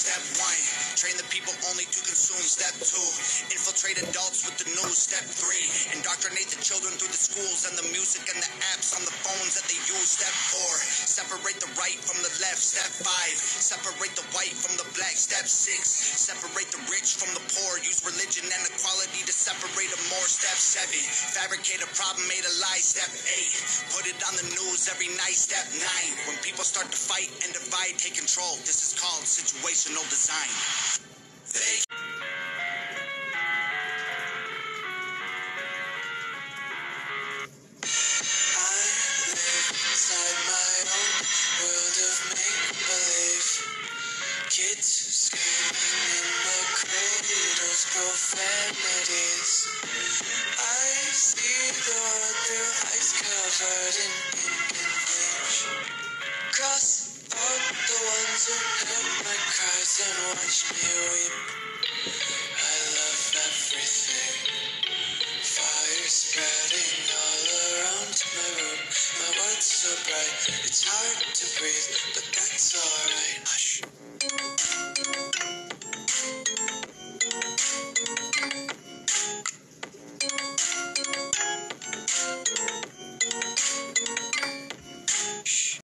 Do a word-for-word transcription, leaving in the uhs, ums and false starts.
Step one, train the people only to consume. Step two, infiltrate adults with the news. Step three, indoctrinate the children through the schools and the music and the apps on the phones that they use. Step four, separate the right from the left. Step five, separate the white from the black. Step six, separate the rich from the poor. Use religion and equality to separate them more. Step seven, fabricate a problem made a lie. Step eight, put it on the news every night. Step nine, when people start to fight and divide, take control. This is called situational design. They kids screaming in the cradles, profanities. I see the world through ice covered in ink and bleach. Cross out the ones who heard my cries and watched me weep. I love everything. Fire spreading all around my room. My world's so bright, it's hard to breathe, but that's alright.